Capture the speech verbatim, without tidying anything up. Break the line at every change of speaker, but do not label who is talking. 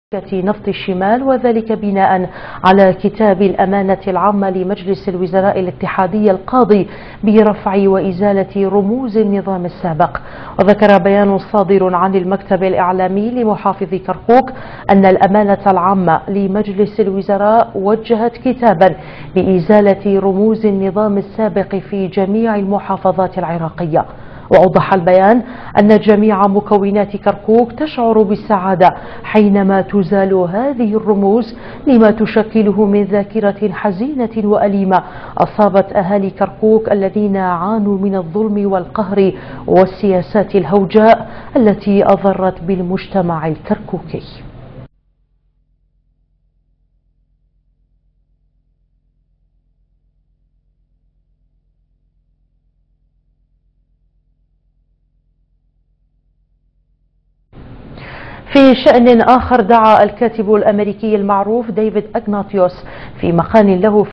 نفط الشمال، وذلك بناء على كتاب الأمانة العامة لمجلس الوزراء الاتحادي القاضي برفع وإزالة رموز النظام السابق. وذكر بيان صادر عن المكتب الإعلامي لمحافظ كركوك أن الأمانة العامة لمجلس الوزراء وجهت كتابا لإزالة رموز النظام السابق في جميع المحافظات العراقية. وأوضح البيان أن جميع مكونات كركوك تشعر بالسعادة حينما تزال هذه الرموز لما تشكله من ذاكرة حزينة وأليمة أصابت أهالي كركوك الذين عانوا من الظلم والقهر والسياسات الهوجاء التي أضرت بالمجتمع الكركوكي. في شأن آخر، دعا الكاتب الأمريكي المعروف ديفيد أغناطيوس في مقال له